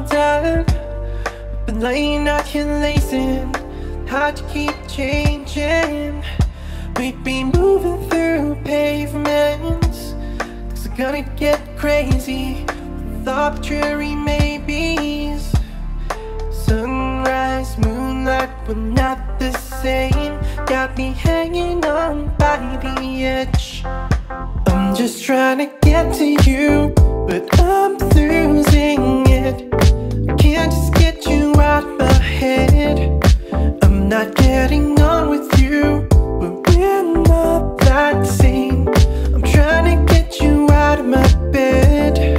done. Been laying out here lazing, how'd you keep changing? We'd be moving through pavements, cause we're gonna get crazy with arbitrary maybes. Sunrise, moonlight, we're not the same. Got me hanging on by the edge. I'm just trying to get to you, but I'm losing it. I can't just get you out my head. I'm not getting on with you, but we're not that same. I'm trying to get you out of my bed.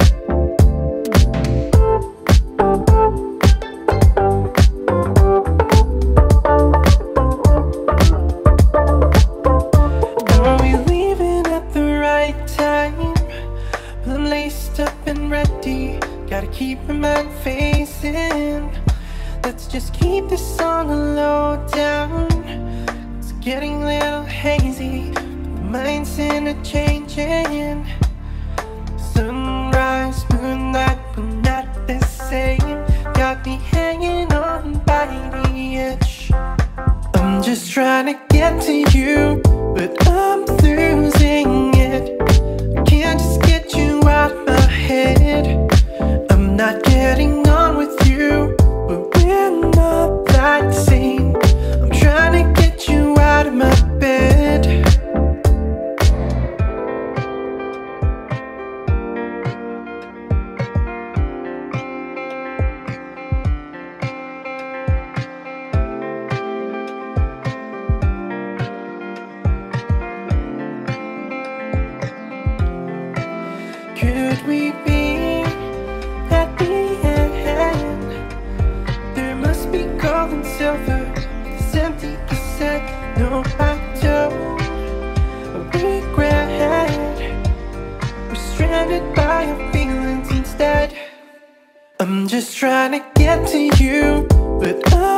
Are we leaving at the right time? I'm laced up and ready, gotta keep my mind facing. Let's just keep this song a low down. It's getting a little hazy, but the mind's interchanging. Sunrise, moonlight, we're not the same. Got me hanging on by the edge. I'm just trying to get to you, but I'm losing it. I can't just get you out my head. I'm not getting on with you, but we're not that same. I'm trying to get you out of my bed. Could we be at the end? There must be gold and silver, this empty cassette. No, I don't regret. We're stranded by our feelings instead. I'm just trying to get to you, but